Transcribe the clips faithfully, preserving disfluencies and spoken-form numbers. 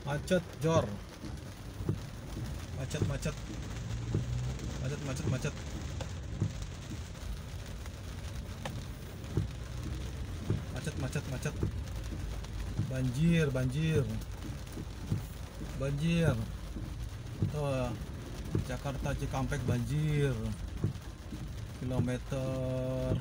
Macet, Jor. Macet, macet. Macet, macet, macet. Macet, macet, macet. Banjir, banjir. Banjir. Tuh, Jakarta Cikampek banjir. Kilometer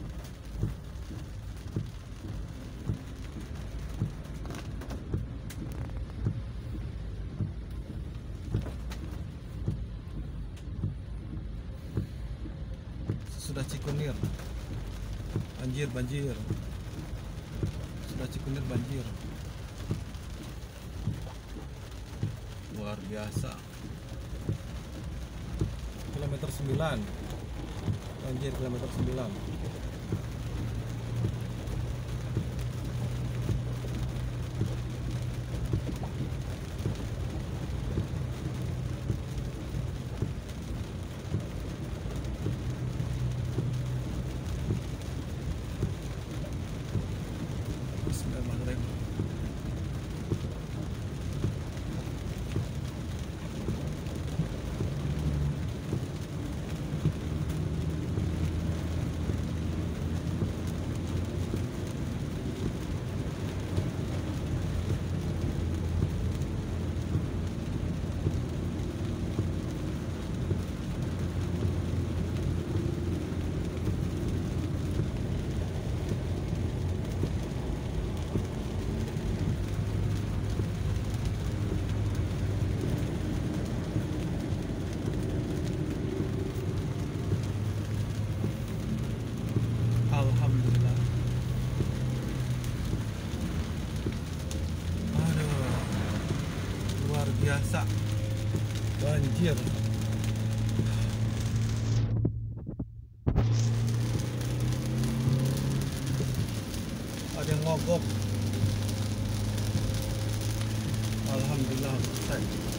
sudah Cikunir. Banjir, banjir. Sudah Cikunir banjir. Luar biasa. Kilometer sembilan. Banjir kilometer sembilan. Bismillahirrahmanirrahim. Alhamdulillah. Aduh, luar biasa banjir. Ada yang mogok. Alhamdulillah selesai.